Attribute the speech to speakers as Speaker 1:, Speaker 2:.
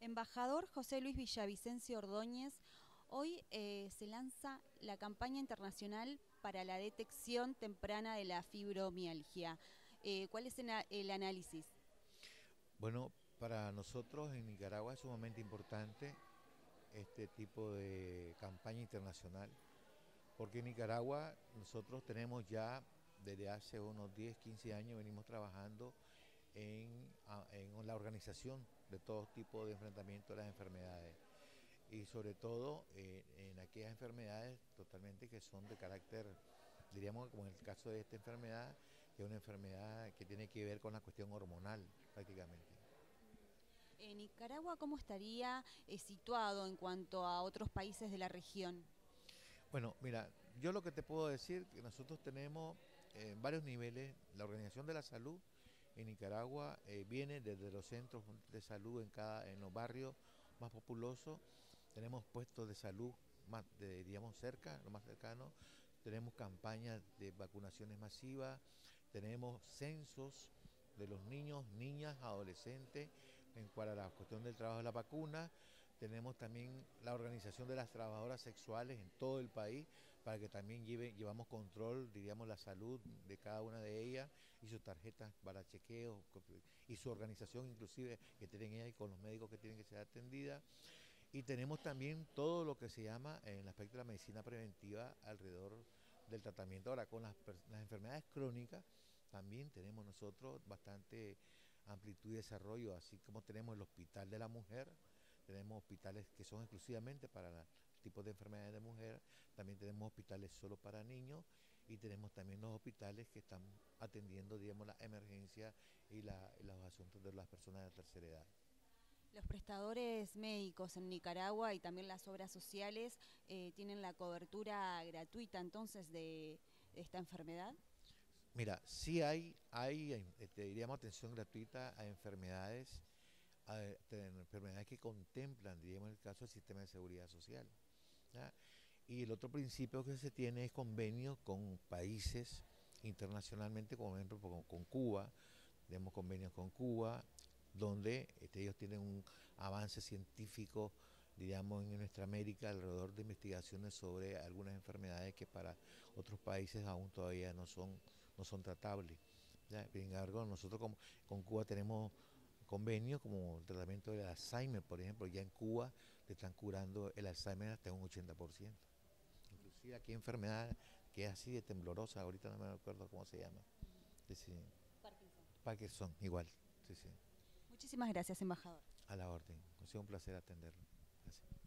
Speaker 1: Embajador José Luis Villavicencio Ordóñez, hoy se lanza la campaña internacional para la detección temprana de la fibromialgia. ¿Cuál es el análisis?
Speaker 2: Bueno, para nosotros en Nicaragua es sumamente importante este tipo de campaña internacional, porque en Nicaragua nosotros tenemos ya desde hace unos 10, 15 años venimos trabajando en la organización de todo tipo de enfrentamiento a las enfermedades y sobre todo en aquellas enfermedades totalmente que son de carácter, diríamos como en el caso de esta enfermedad, que es una enfermedad que tiene que ver con la cuestión hormonal prácticamente.
Speaker 1: Nicaragua, ¿cómo estaría situado en cuanto a otros países de la región?
Speaker 2: Bueno, mira, yo lo que te puedo decir que nosotros tenemos varios niveles. La Organización de la Salud en Nicaragua viene desde los centros de salud en los barrios más populosos. Tenemos puestos de salud más, digamos, cerca, lo más cercano. Tenemos campañas de vacunaciones masivas. Tenemos censos de los niños, niñas, adolescentes en cuanto a la cuestión del trabajo de la vacuna. Tenemos también la organización de las trabajadoras sexuales en todo el país para que también llevamos control, diríamos, la salud de cada una de ellas y sus tarjetas para chequeo y su organización inclusive que tienen ellas y con los médicos que tienen que ser atendidas. Y tenemos también todo lo que se llama en el aspecto de la medicina preventiva alrededor del tratamiento. Ahora, con las enfermedades crónicas, también tenemos nosotros bastante amplitud y desarrollo, así como tenemos el Hospital de la Mujer, tenemos hospitales que son exclusivamente para tipos de enfermedades de mujer, también tenemos hospitales solo para niños y tenemos también los hospitales que están atendiendo, digamos, la emergencia y los asuntos de las personas de tercera edad.
Speaker 1: Los prestadores médicos en Nicaragua y también las obras sociales tienen la cobertura gratuita entonces de esta enfermedad.
Speaker 2: Mira, sí hay diríamos, atención gratuita a enfermedades, enfermedades que contemplan, diríamos, el caso del sistema de seguridad social. ¿Ya? Y el otro principio que se tiene es convenios con países internacionalmente, como por ejemplo con Cuba, tenemos convenios con Cuba, donde ellos tienen un avance científico, diríamos, en nuestra América alrededor de investigaciones sobre algunas enfermedades que para otros países aún todavía no son tratables. ¿Ya? Sin embargo, nosotros con Cuba tenemos convenios como el tratamiento del Alzheimer, por ejemplo, ya en Cuba le están curando el Alzheimer hasta un 80%. Inclusive aquí hay enfermedad que es así de temblorosa, ahorita no me acuerdo cómo se llama. Sí, sí.
Speaker 1: Parkinson.
Speaker 2: Parkinson, igual. Sí, sí.
Speaker 1: Muchísimas gracias, embajador.
Speaker 2: A la orden. Ha sido un placer atenderlo. Gracias.